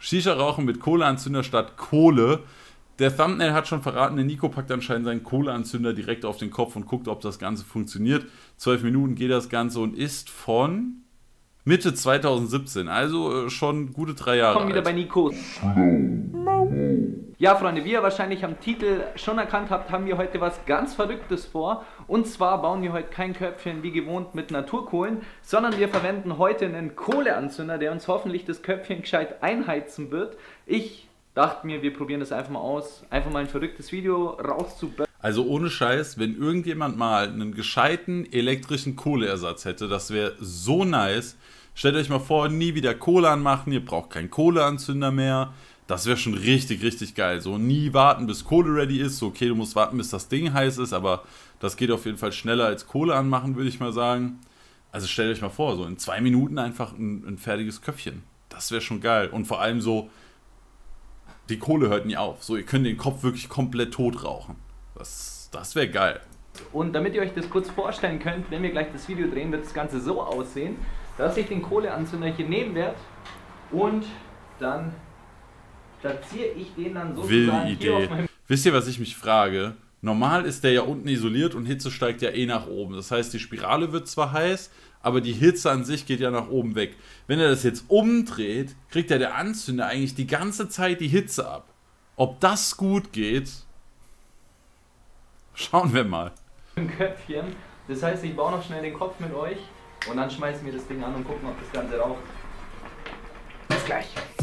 Shisha rauchen mit Kohleanzünder statt Kohle. Der Thumbnail hat schon verraten, der Nico packt anscheinend seinen Kohleanzünder direkt auf den Kopf und guckt, ob das Ganze funktioniert. 12 Minuten geht das Ganze und ist von Mitte 2017, also schon gute 3 Jahre alt. Kommen wieder bei Nico. Ja, Freunde, wie ihr wahrscheinlich am Titel schon erkannt habt, haben wir heute was ganz Verrücktes vor. Und zwar bauen wir heute kein Köpfchen wie gewohnt mit Naturkohlen, sondern wir verwenden heute einen Kohleanzünder, der uns hoffentlich das Köpfchen gescheit einheizen wird. Ich dachte mir, wir probieren das einfach mal aus, einfach mal ein verrücktes Video rauszuböllern. Also ohne Scheiß, wenn irgendjemand mal einen gescheiten elektrischen Kohleersatz hätte, das wäre so nice. Stellt euch mal vor, nie wieder Kohle anmachen, ihr braucht keinen Kohleanzünder mehr. Das wäre schon richtig, richtig geil. So nie warten, bis Kohle ready ist. So, okay, du musst warten, bis das Ding heiß ist, aber das geht auf jeden Fall schneller als Kohle anmachen, würde ich mal sagen. Also stellt euch mal vor, so in 2 Minuten einfach ein fertiges Köpfchen. Das wäre schon geil. Und vor allem so, die Kohle hört nie auf. So, ihr könnt den Kopf wirklich komplett tot rauchen. Das wäre geil. Und damit ihr euch das kurz vorstellen könnt, wenn wir gleich das Video drehen, wird das Ganze so aussehen, dass ich den Kohleanzünder hier nehmen werde und dann platziere ich den dann sozusagen hier auf meinem... Wisst ihr, was ich mich frage? Normal ist der ja unten isoliert und Hitze steigt ja eh nach oben. Das heißt, die Spirale wird zwar heiß, aber die Hitze an sich geht ja nach oben weg. Wenn er das jetzt umdreht, kriegt ja der Anzünder eigentlich die ganze Zeit die Hitze ab. Ob das gut geht, schauen wir mal. Ein Köpfchen. Das heißt, ich baue noch schnell den Kopf mit euch und dann schmeißen wir das Ding an und gucken, ob das Ganze raucht. Bis gleich.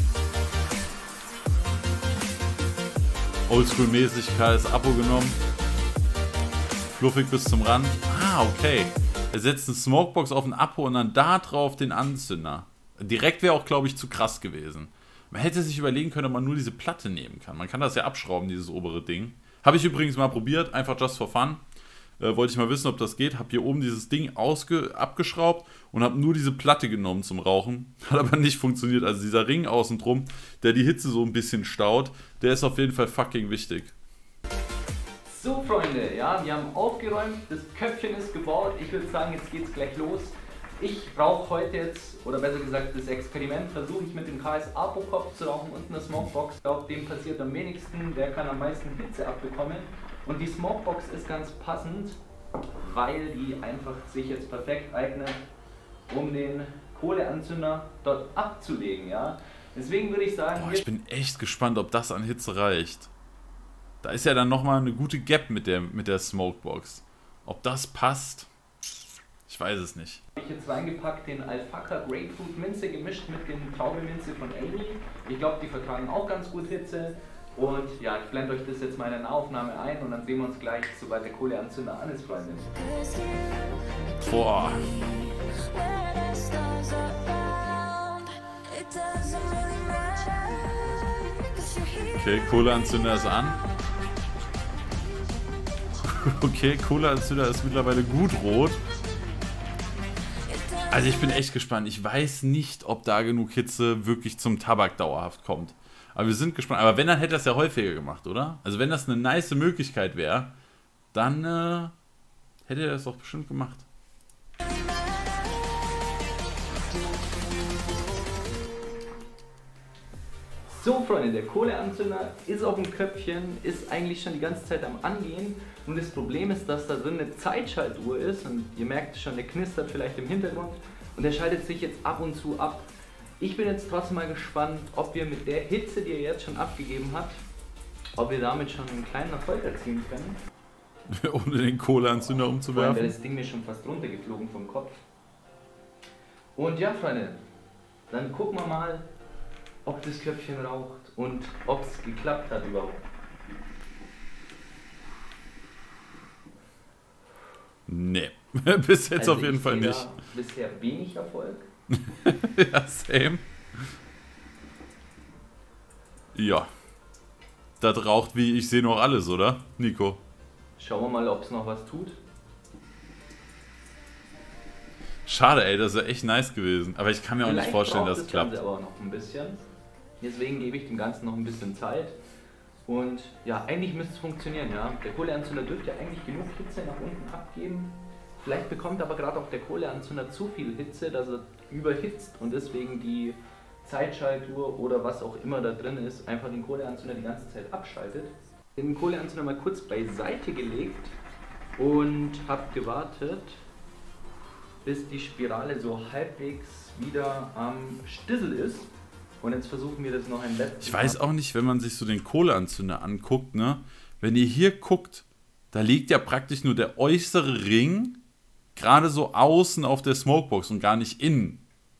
Oldschool-mäßig, KS Apo genommen. Fluffig bis zum Rand. Ah, okay. Er setzt eine Smokebox auf den Apo und dann da drauf den Anzünder. Direkt wäre auch, glaube ich, zu krass gewesen. Man hätte sich überlegen können, ob man nur diese Platte nehmen kann. Man kann das ja abschrauben, dieses obere Ding. Habe ich übrigens mal probiert, einfach just for fun. Wollte ich mal wissen, ob das geht. Habe hier oben dieses Ding abgeschraubt und habe nur diese Platte genommen zum Rauchen. Hat aber nicht funktioniert. Also dieser Ring außen drum, der die Hitze so ein bisschen staut, der ist auf jeden Fall fucking wichtig. So, Freunde, ja, wir haben aufgeräumt, das Köpfchen ist gebaut. Ich würde sagen, jetzt geht's gleich los. Ich brauche heute jetzt, oder besser gesagt das Experiment, versuche ich mit dem KS Apo-Kopf zu rauchen und einer Smokebox. Ich glaube, dem passiert am wenigsten, der kann am meisten Hitze abbekommen. Und die Smokebox ist ganz passend, weil die einfach sich jetzt perfekt eignet, um den Kohleanzünder dort abzulegen, ja. Deswegen würde ich sagen... Boah, ich bin echt gespannt, ob das an Hitze reicht. Da ist ja dann nochmal eine gute Gap mit der Smokebox. Ob das passt, ich weiß es nicht. Ich habe jetzt reingepackt den Alfaka Grapefruit Minze gemischt mit dem Traubeminze von Amy. Ich glaube, die vertragen auch ganz gut Hitze. Und ja, ich blende euch das jetzt mal in der Nahaufnahme ein und dann sehen wir uns gleich, sobald der Kohleanzünder an ist, Freunde. Boah. Okay, Kohleanzünder ist an. Okay, Kohleanzünder ist mittlerweile gut rot. Also ich bin echt gespannt. Ich weiß nicht, ob da genug Hitze wirklich zum Tabak dauerhaft kommt. Aber wir sind gespannt. Aber wenn, dann hätte er es ja häufiger gemacht, oder? Also wenn das eine nice Möglichkeit wäre, dann hätte er das doch bestimmt gemacht. So, Freunde, der Kohleanzünder ist auf dem Köpfchen, ist eigentlich schon die ganze Zeit am Angehen. Und das Problem ist, dass da drin eine Zeitschaltuhr ist. Und ihr merkt schon, der knistert vielleicht im Hintergrund. Und der schaltet sich jetzt ab und zu ab. Ich bin jetzt trotzdem mal gespannt, ob wir mit der Hitze, die er jetzt schon abgegeben hat, ob wir damit schon einen kleinen Erfolg erzielen können. Ohne den Kohleanzünder umzuwerfen. Freunde, das Ding mir schon fast runtergeflogen vom Kopf. Und ja, Freunde, dann gucken wir mal, ob das Köpfchen raucht und ob es geklappt hat überhaupt. Nee, bis jetzt also auf jeden Fall nicht. Bisher wenig Erfolg. Ja, same. Ja. Das raucht wie ich sehe noch alles, oder, Nico? Schauen wir mal, ob es noch was tut. Schade, ey, das wäre echt nice gewesen. Aber ich kann mir auch nicht vorstellen, dass es klappt. Aber noch ein bisschen. Deswegen gebe ich dem Ganzen noch ein bisschen Zeit. Und ja, eigentlich müsste es funktionieren, ja. Der Kohleanzünder dürfte ja eigentlich genug Hitze nach unten abgeben. Vielleicht bekommt aber gerade auch der Kohleanzünder zu viel Hitze, dass er überhitzt und deswegen die Zeitschaltuhr oder was auch immer da drin ist, einfach den Kohleanzünder die ganze Zeit abschaltet. Den Kohleanzünder mal kurz beiseite gelegt und habe gewartet, bis die Spirale so halbwegs wieder am Stissel ist. Und jetzt versuchen wir das noch ein letztes Mal. Ich weiß auch nicht, wenn man sich so den Kohleanzünder anguckt, ne? Wenn ihr hier guckt, da liegt ja praktisch nur der äußere Ring gerade so außen auf der Smokebox und gar nicht innen.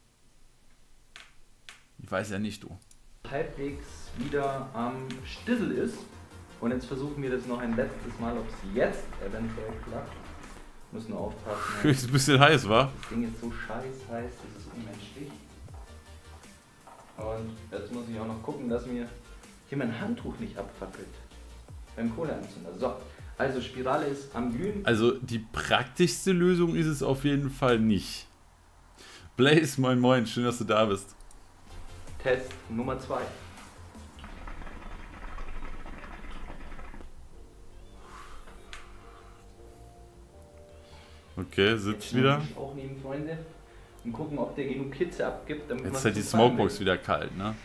Ich weiß ja nicht, du. Halbwegs wieder am Stissel ist. Und jetzt versuchen wir das noch ein letztes Mal, ob es jetzt eventuell klappt. Muss nur aufpassen. Ist ein bisschen heiß, wa? Das Ding ist so scheiß heiß, das ist unmenschlich. Und jetzt muss ich auch noch gucken, dass mir hier mein Handtuch nicht abfackelt. Beim Kohleanzünder. So, also Spirale ist am Glühen. Also die praktischste Lösung ist es auf jeden Fall nicht. Blaze, moin moin, schön, dass du da bist. Test Nummer 2. Okay, sitzt wieder. Ich auch neben Freunde und gucken, ob der genug Hitze abgibt. Damit Jetzt ist halt die Smokebox wieder kalt, ne?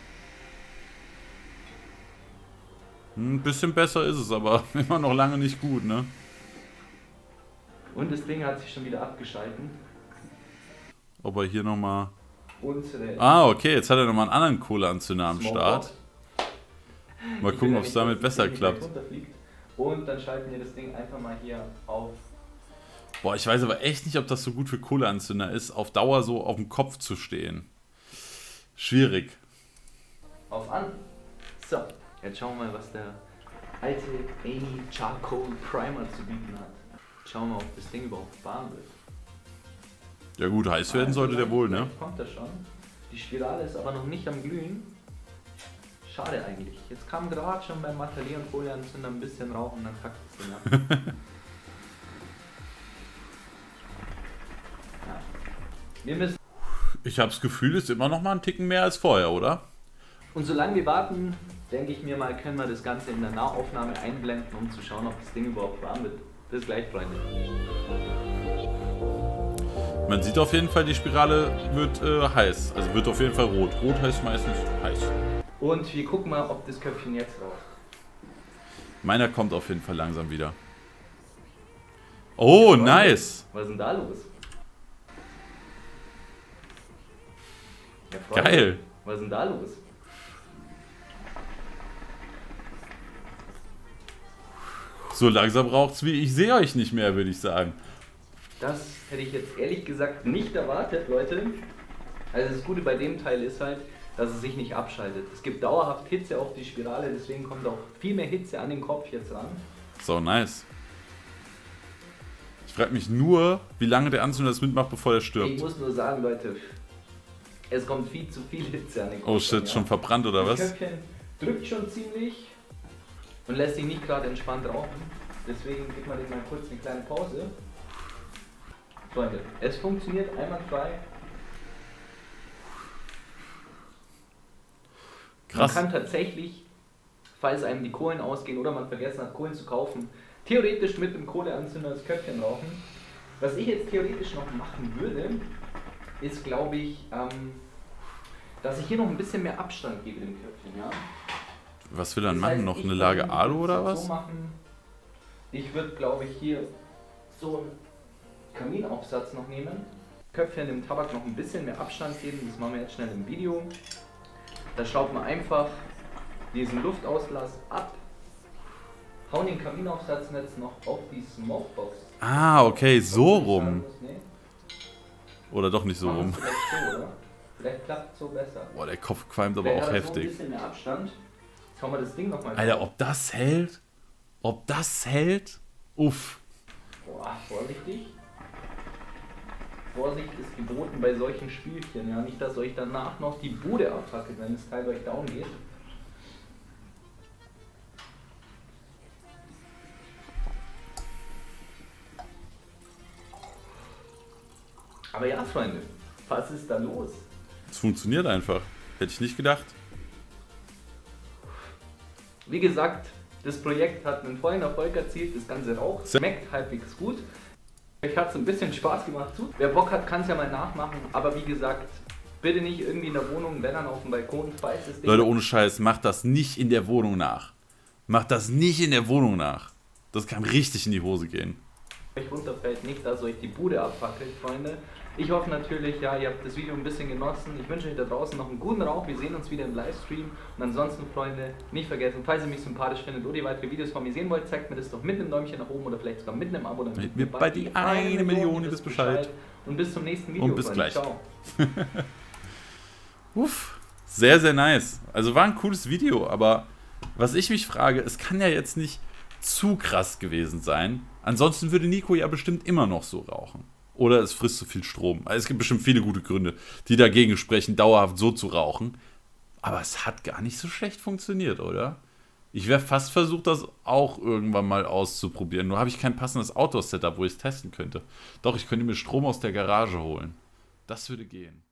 Ein bisschen besser ist es, aber immer noch lange nicht gut, ne? Und das Ding hat sich schon wieder abgeschalten. Ob er hier nochmal... Unsere okay, jetzt hat er nochmal einen anderen Kohleanzünder am Start. Mal gucken, ob es damit besser klappt. Und dann schalten wir das Ding einfach mal hier auf. Boah, ich weiß aber echt nicht, ob das so gut für Kohleanzünder ist, auf Dauer so auf dem Kopf zu stehen. Schwierig. Auf an. So, jetzt schauen wir mal, was der alte Amy Charcoal Primer zu bieten hat. Schauen wir mal, ob das Ding überhaupt warm wird. Ja gut, heiß werden sollte der wohl, ne? Kommt das schon. Die Spirale ist aber noch nicht am Glühen. Schade eigentlich. Jetzt kam gerade schon beim Material- und Kohleanzünder ein bisschen Rauch und dann kackt es den ab. Ja. Wir müssen. Ich habe das Gefühl, es ist immer noch mal einen Ticken mehr als vorher, oder? Und solange wir warten, denke ich mir mal, können wir das Ganze in der Nahaufnahme einblenden, um zu schauen, ob das Ding überhaupt warm wird. Bis gleich, Freunde. Man sieht auf jeden Fall, die Spirale wird heiß. Also wird auf jeden Fall rot. Rot heißt meistens heiß. Und wir gucken mal, ob das Köpfchen jetzt raucht. Meiner kommt auf jeden Fall langsam wieder. Oh, nice! Was ist denn da los? Ja, Freunde, Geil! was ist denn da los? So langsam raucht's wie ich sehe euch nicht mehr, würde ich sagen. Das hätte ich jetzt ehrlich gesagt nicht erwartet, Leute. Also das Gute bei dem Teil ist halt, dass es sich nicht abschaltet. Es gibt dauerhaft Hitze auf die Spirale, deswegen kommt auch viel mehr Hitze an den Kopf jetzt ran. So nice. Ich frage mich nur, wie lange der Anzünder das mitmacht, bevor er stirbt. Ich muss nur sagen, Leute, es kommt viel zu viel Hitze an den Kopf. Oh shit, ran, schon verbrannt oder das was? Köpfchen drückt schon ziemlich und lässt sich nicht gerade entspannt rauchen. Deswegen gibt man dem mal kurz eine kleine Pause. Freunde, es funktioniert einwandfrei. Krass. Man kann tatsächlich, falls einem die Kohlen ausgehen oder man vergessen hat, Kohlen zu kaufen, theoretisch mit dem Kohleanzünder das Köpfchen rauchen. Was ich jetzt theoretisch noch machen würde, ist, glaube ich, dass ich hier noch ein bisschen mehr Abstand gebe dem Köpfchen. Ja? Was will er Das machen? heißt, Noch ich eine Lage würde Alu oder so was? machen, ich würde, glaube ich, hier so einen Kaminaufsatz noch nehmen. Köpfchen dem Tabak noch ein bisschen mehr Abstand geben. Das machen wir jetzt schnell im Video. Da schraubt man einfach diesen Luftauslass ab. Hauen den Kaminaufsatz jetzt noch auf die Smokebox. Ah, okay, so rum. Nee. Oder doch nicht so Machen rum. wir vielleicht so, oder? Vielleicht klappt es so besser. Boah, der Kopf qualmt aber Vielleicht auch hat er so ein heftig. bisschen mehr Abstand. Jetzt hauen wir das Ding nochmal. Alter, ob das hält? Ob das hält? Uff. Boah, vorsichtig. Vorsicht ist geboten bei solchen Spielchen. Ja, nicht, dass euch danach noch die Bude abfackelt, wenn das Teil euch down geht. Aber ja, Freunde, was ist da los? Es funktioniert einfach. Hätte ich nicht gedacht. Wie gesagt, das Projekt hat einen vollen Erfolg erzielt. Das Ganze raucht, schmeckt halbwegs gut. Euch hat es ein bisschen Spaß gemacht zu. Wer Bock hat, kann es ja mal nachmachen. Aber wie gesagt, Bitte nicht irgendwie in der Wohnung, wenn dann auf dem Balkon, falls das Ding... Leute, ohne Scheiß, macht das nicht in der Wohnung nach. Macht das nicht in der Wohnung nach. Das kann richtig in die Hose gehen. Euch runterfällt, nicht, dass euch die Bude abfackelt, Freunde. Ich hoffe natürlich, ja, ihr habt das Video ein bisschen genossen. Ich wünsche euch da draußen noch einen guten Rauch. Wir sehen uns wieder im Livestream. Und ansonsten, Freunde, nicht vergessen, falls ihr mich sympathisch findet oder ihr weitere Videos von mir sehen wollt, zeigt mir das doch mit einem Däumchen nach oben oder vielleicht sogar mit einem Abo. Damit wir bei die 1 Million, ihr wisst Bescheid. Und bis zum nächsten Video. Und bis Freunde. gleich. Ciao. Uff, sehr, sehr nice. Also war ein cooles Video, aber was ich mich frage, es kann ja jetzt nicht zu krass gewesen sein. Ansonsten würde Nico ja bestimmt immer noch so rauchen. Oder es frisst zu viel Strom. Also es gibt bestimmt viele gute Gründe, die dagegen sprechen, dauerhaft so zu rauchen. Aber es hat gar nicht so schlecht funktioniert, oder? Ich wäre fast versucht, das auch irgendwann mal auszuprobieren. Nur habe ich kein passendes Outdoor-Setup, wo ich es testen könnte. Doch, ich könnte mir Strom aus der Garage holen. Das würde gehen.